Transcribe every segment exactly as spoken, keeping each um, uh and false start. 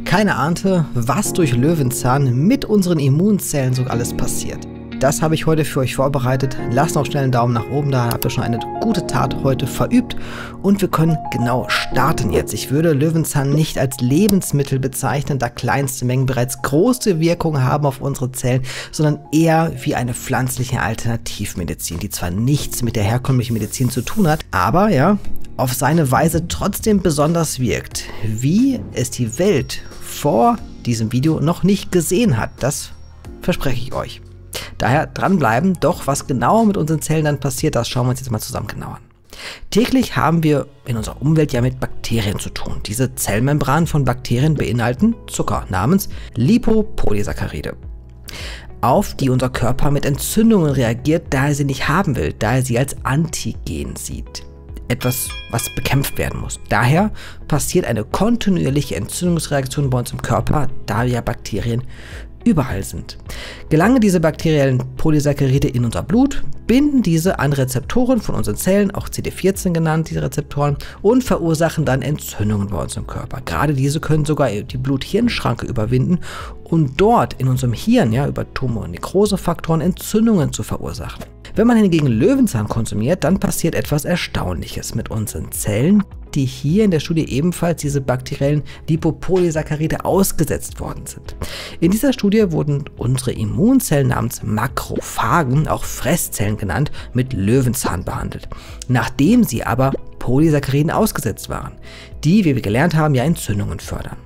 keine ahnte, was durch Löwenzahn mit unseren Immunzellen so alles passiert. Das habe ich heute für euch vorbereitet. Lasst noch schnell einen Daumen nach oben da, habt ihr schon eine gute Tat heute verübt. Und wir können genau starten jetzt. Ich würde Löwenzahn nicht als Lebensmittel bezeichnen, da kleinste Mengen bereits große Wirkung haben auf unsere Zellen, sondern eher wie eine pflanzliche Alternativmedizin, die zwar nichts mit der herkömmlichen Medizin zu tun hat, aber ja, auf seine Weise trotzdem besonders wirkt. Wie es die Welt vor diesem Video noch nicht gesehen hat, das verspreche ich euch. Daher dranbleiben, doch was genau mit unseren Zellen dann passiert, das schauen wir uns jetzt mal zusammen genau an. Täglich haben wir in unserer Umwelt ja mit Bakterien zu tun. Diese Zellmembranen von Bakterien beinhalten Zucker namens Lipopolysaccharide, auf die unser Körper mit Entzündungen reagiert, da er sie nicht haben will, da er sie als Antigen sieht. Etwas, was bekämpft werden muss. Daher passiert eine kontinuierliche Entzündungsreaktion bei uns im Körper, da ja Bakterien überall sind. Gelangen diese bakteriellen Polysaccharide in unser Blut, binden diese an Rezeptoren von unseren Zellen, auch C D vierzehn genannt, diese Rezeptoren, und verursachen dann Entzündungen bei uns im Körper. Gerade diese können sogar die Blut-Hirn-Schranke überwinden und dort in unserem Hirn, ja, über Tumor- und Nekrosefaktoren Entzündungen zu verursachen. Wenn man hingegen Löwenzahn konsumiert, dann passiert etwas Erstaunliches mit unseren Zellen, die hier in der Studie ebenfalls diese bakteriellen Lipopolysaccharide ausgesetzt worden sind. In dieser Studie wurden unsere Immunzellen namens Makrophagen, auch Fresszellen genannt, mit Löwenzahn behandelt, nachdem sie aber Polysacchariden ausgesetzt waren, die, wie wir gelernt haben, ja Entzündungen fördern.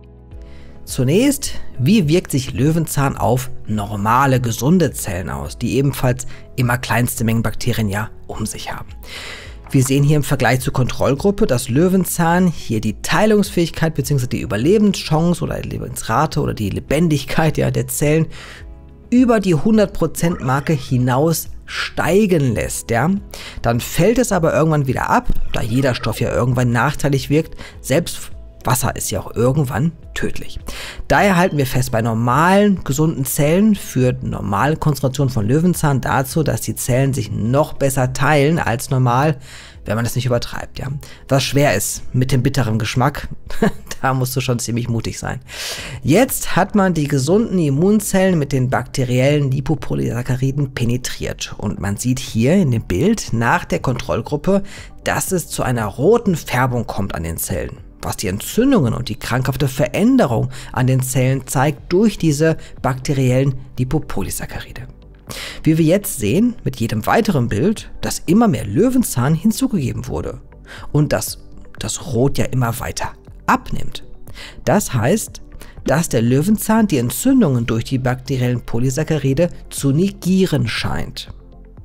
Zunächst, wie wirkt sich Löwenzahn auf normale, gesunde Zellen aus, die ebenfalls immer kleinste Mengen Bakterien ja um sich haben? Wir sehen hier im Vergleich zur Kontrollgruppe, dass Löwenzahn hier die Teilungsfähigkeit bzw. die Überlebenschance oder die Lebensrate oder die Lebendigkeit ja, der Zellen über die hundert Prozent Marke hinaus steigen lässt. Ja? Dann fällt es aber irgendwann wieder ab, da jeder Stoff ja irgendwann nachteilig wirkt, selbst Wasser ist ja auch irgendwann tödlich. Daher halten wir fest, bei normalen, gesunden Zellen führt normale Konzentration von Löwenzahn dazu, dass die Zellen sich noch besser teilen als normal, wenn man das nicht übertreibt. Ja. Was schwer ist mit dem bitteren Geschmack, da musst du schon ziemlich mutig sein. Jetzt hat man die gesunden Immunzellen mit den bakteriellen Lipopolysacchariden penetriert und man sieht hier in dem Bild nach der Kontrollgruppe, dass es zu einer roten Färbung kommt an den Zellen, was die Entzündungen und die krankhafte Veränderung an den Zellen zeigt durch diese bakteriellen Lipopolysaccharide. Wie wir jetzt sehen, mit jedem weiteren Bild, dass immer mehr Löwenzahn hinzugegeben wurde und dass das Rot ja immer weiter abnimmt. Das heißt, dass der Löwenzahn die Entzündungen durch die bakteriellen Polysaccharide zu negieren scheint.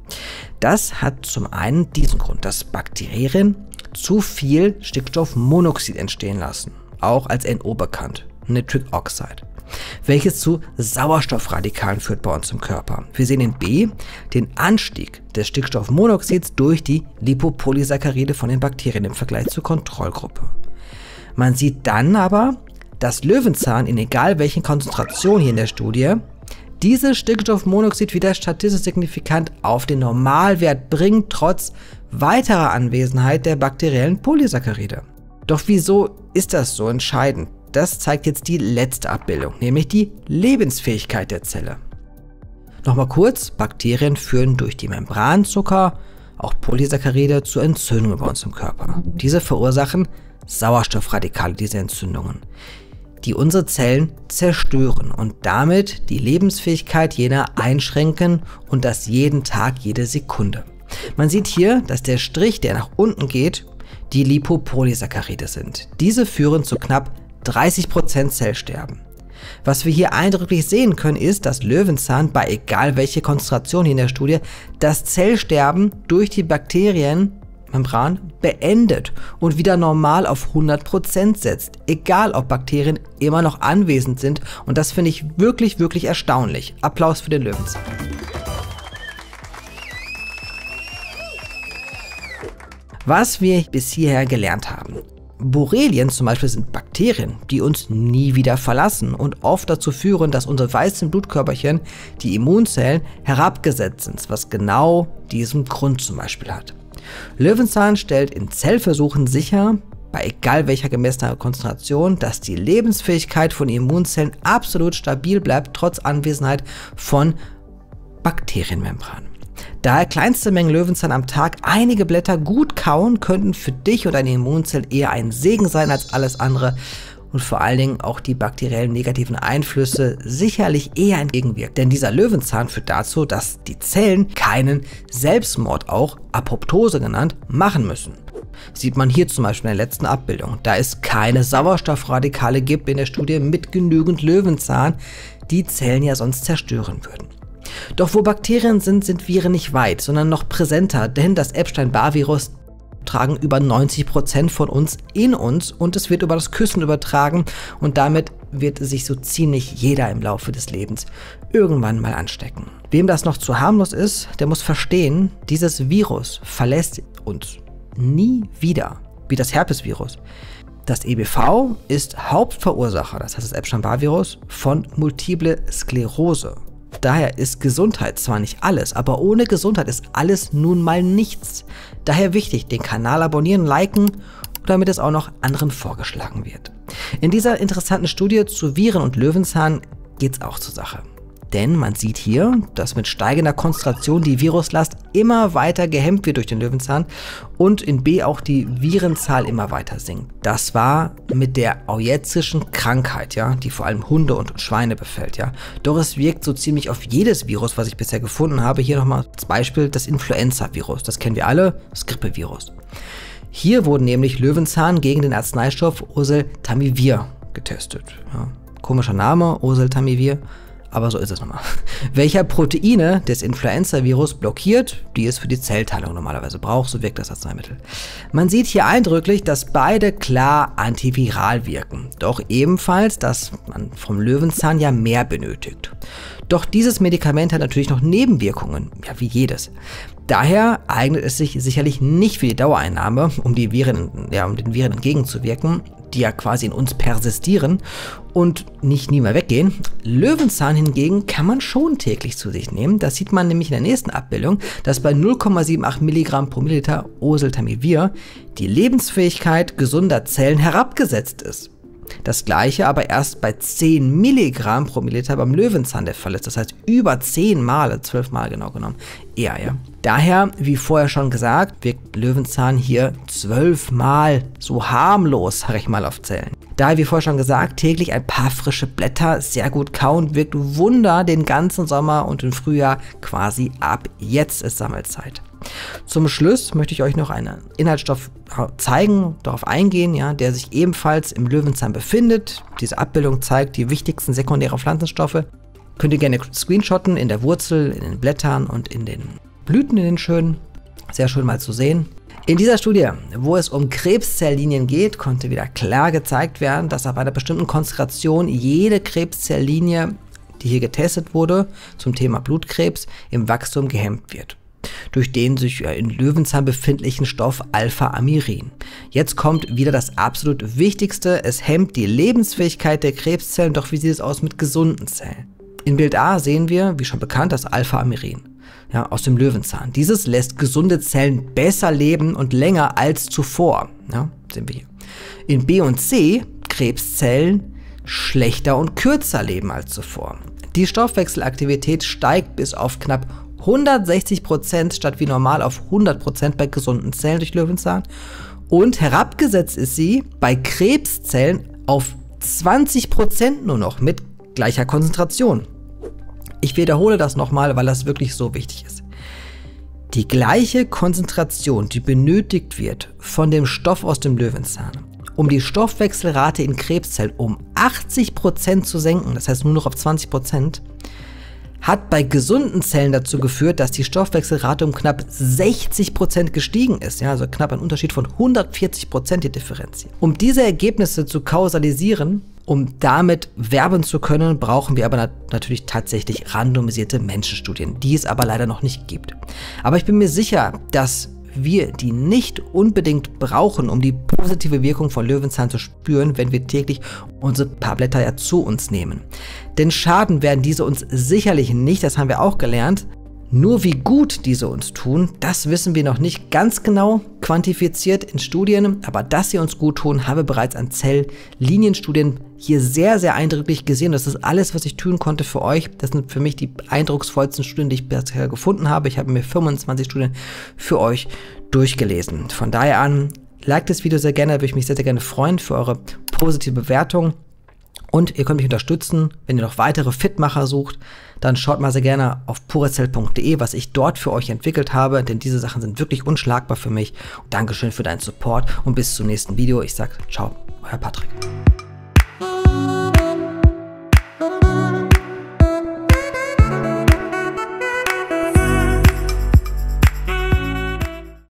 Das hat zum einen diesen Grund, dass Bakterien zu viel Stickstoffmonoxid entstehen lassen, auch als N O bekannt, Nitric Oxide, welches zu Sauerstoffradikalen führt bei uns im Körper. Wir sehen in B den Anstieg des Stickstoffmonoxids durch die Lipopolysaccharide von den Bakterien im Vergleich zur Kontrollgruppe. Man sieht dann aber, dass Löwenzahn in egal welchen Konzentrationen hier in der Studie dieses Stickstoffmonoxid wieder statistisch signifikant auf den Normalwert bringt, trotz weiterer Anwesenheit der bakteriellen Polysaccharide. Doch wieso ist das so entscheidend? Das zeigt jetzt die letzte Abbildung, nämlich die Lebensfähigkeit der Zelle. Nochmal kurz, Bakterien führen durch die Membranzucker, auch Polysaccharide, zu Entzündungen bei uns im Körper. Diese verursachen Sauerstoffradikale, diese Entzündungen, die unsere Zellen zerstören und damit die Lebensfähigkeit jener einschränken und das jeden Tag, jede Sekunde. Man sieht hier, dass der Strich, der nach unten geht, die Lipopolysaccharide sind. Diese führen zu knapp dreißig Prozent Zellsterben. Was wir hier eindrücklich sehen können, ist, dass Löwenzahn bei egal welcher Konzentration in der Studie das Zellsterben durch die Bakterienmembran beendet und wieder normal auf hundert Prozent setzt, egal ob Bakterien immer noch anwesend sind, und das finde ich wirklich, wirklich erstaunlich. Applaus für den Löwenzahn. Was wir bis hierher gelernt haben. Borrelien zum Beispiel sind Bakterien, die uns nie wieder verlassen und oft dazu führen, dass unsere weißen Blutkörperchen, die Immunzellen, herabgesetzt sind, was genau diesen Grund zum Beispiel hat. Löwenzahn stellt in Zellversuchen sicher, bei egal welcher gemessener Konzentration, dass die Lebensfähigkeit von Immunzellen absolut stabil bleibt, trotz Anwesenheit von Bakterienmembranen. Daher kleinste Mengen Löwenzahn am Tag, einige Blätter gut kauen, könnten für dich und deine Immunzellen eher ein Segen sein als alles andere und vor allen Dingen auch die bakteriellen negativen Einflüsse sicherlich eher entgegenwirken. Denn dieser Löwenzahn führt dazu, dass die Zellen keinen Selbstmord, auch Apoptose genannt, machen müssen. Sieht man hier zum Beispiel in der letzten Abbildung, da es keine Sauerstoffradikale gibt in der Studie mit genügend Löwenzahn, die Zellen ja sonst zerstören würden. Doch wo Bakterien sind, sind Viren nicht weit, sondern noch präsenter, denn das Epstein-Barr-Virus tragen über neunzig Prozent von uns in uns und es wird über das Küssen übertragen und damit wird sich so ziemlich jeder im Laufe des Lebens irgendwann mal anstecken. Wem das noch zu harmlos ist, der muss verstehen, dieses Virus verlässt uns nie wieder, wie das Herpesvirus. Das E B V ist Hauptverursacher, das heißt das Epstein-Barr-Virus, von Multiple Sklerose. Daher ist Gesundheit zwar nicht alles, aber ohne Gesundheit ist alles nun mal nichts. Daher wichtig, den Kanal abonnieren, liken, damit es auch noch anderen vorgeschlagen wird. In dieser interessanten Studie zu Viren und Löwenzahn geht es auch zur Sache. Denn man sieht hier, dass mit steigender Konzentration die Viruslast immer weiter gehemmt wird durch den Löwenzahn und in B auch die Virenzahl immer weiter sinkt. Das war mit der aujetzischen Krankheit, ja, die vor allem Hunde und Schweine befällt, ja. Doch es wirkt so ziemlich auf jedes Virus, was ich bisher gefunden habe. Hier nochmal als Beispiel das Influenza-Virus. Das kennen wir alle, das Grippevirus. Hier wurden nämlich Löwenzahn gegen den Arzneistoff Oseltamivir getestet. Ja, komischer Name, Oseltamivir. Aber so ist es nochmal. Welcher Proteine des Influenza-Virus blockiert, die es für die Zellteilung normalerweise braucht, so wirkt das Arzneimittel. Man sieht hier eindrücklich, dass beide klar antiviral wirken. Doch ebenfalls, dass man vom Löwenzahn ja mehr benötigt. Doch dieses Medikament hat natürlich noch Nebenwirkungen, ja wie jedes. Daher eignet es sich sicherlich nicht für die Dauereinnahme, um, die Viren, ja, um den Viren entgegenzuwirken, die ja quasi in uns persistieren und nicht nie mehr weggehen. Löwenzahn hingegen kann man schon täglich zu sich nehmen. Das sieht man nämlich in der nächsten Abbildung, dass bei null Komma achtzig Milligramm pro Milliliter Oseltamivir die Lebensfähigkeit gesunder Zellen herabgesetzt ist. Das gleiche aber erst bei zehn Milligramm pro Milliliter beim Löwenzahn der Fall ist. Das heißt über zehn Mal, zwölf Mal genau genommen, eher, ja. Daher, wie vorher schon gesagt, wirkt Löwenzahn hier zwölf Mal so harmlos, sag ich mal, auf Zellen. Daher, wie vorher schon gesagt, täglich ein paar frische Blätter, sehr gut kauen, wirkt Wunder den ganzen Sommer und im Frühjahr quasi ab jetzt ist Sammelzeit. Zum Schluss möchte ich euch noch einen Inhaltsstoff zeigen, darauf eingehen, ja, der sich ebenfalls im Löwenzahn befindet. Diese Abbildung zeigt die wichtigsten sekundären Pflanzenstoffe. Könnt ihr gerne screenshotten in der Wurzel, in den Blättern und in den Blüten, in den schönen. Sehr schön mal zu sehen. In dieser Studie, wo es um Krebszelllinien geht, konnte wieder klar gezeigt werden, dass ab einer bestimmten Konzentration jede Krebszelllinie, die hier getestet wurde, zum Thema Blutkrebs, im Wachstum gehemmt wird. Durch den sich in Löwenzahn befindlichen Stoff Alpha-Amirin. Jetzt kommt wieder das absolut Wichtigste, es hemmt die Lebensfähigkeit der Krebszellen, doch wie sieht es aus mit gesunden Zellen? In Bild A sehen wir, wie schon bekannt, das Alpha-Amirin, ja, aus dem Löwenzahn. Dieses lässt gesunde Zellen besser leben und länger als zuvor, ja, sehen wir hier. In B und C Krebszellen schlechter und kürzer leben als zuvor. Die Stoffwechselaktivität steigt bis auf knapp hundertsechzig Prozent statt wie normal auf hundert Prozent bei gesunden Zellen durch Löwenzahn und herabgesetzt ist sie bei Krebszellen auf zwanzig Prozent nur noch mit gleicher Konzentration. Ich wiederhole das nochmal, weil das wirklich so wichtig ist. Die gleiche Konzentration, die benötigt wird von dem Stoff aus dem Löwenzahn, um die Stoffwechselrate in Krebszellen um achtzig Prozent zu senken, das heißt nur noch auf zwanzig Prozent, hat bei gesunden Zellen dazu geführt, dass die Stoffwechselrate um knapp sechzig Prozent gestiegen ist, ja, also knapp ein Unterschied von hundertvierzig Prozent die Differenz. Um diese Ergebnisse zu kausalisieren, um damit werben zu können, brauchen wir aber nat natürlich tatsächlich randomisierte Menschenstudien, die es aber leider noch nicht gibt. Aber ich bin mir sicher, dass wir die nicht unbedingt brauchen, um die positive Wirkung von Löwenzahn zu spüren, wenn wir täglich unsere paar Blätter ja zu uns nehmen. Denn schaden werden diese uns sicherlich nicht, das haben wir auch gelernt. Nur wie gut diese uns tun, das wissen wir noch nicht ganz genau quantifiziert in Studien, aber dass sie uns gut tun, haben wir bereits an Zelllinienstudien hier sehr, sehr eindrücklich gesehen. Das ist alles, was ich tun konnte für euch. Das sind für mich die eindrucksvollsten Studien, die ich bisher gefunden habe. Ich habe mir fünfundzwanzig Studien für euch durchgelesen. Von daher an, liked das Video sehr gerne, würde ich mich sehr, sehr gerne freuen für eure positive Bewertung. Und ihr könnt mich unterstützen, wenn ihr noch weitere Fitmacher sucht, dann schaut mal sehr gerne auf purecell punkt de, was ich dort für euch entwickelt habe, denn diese Sachen sind wirklich unschlagbar für mich. Und Dankeschön für deinen Support und bis zum nächsten Video. Ich sage ciao, euer Patrick.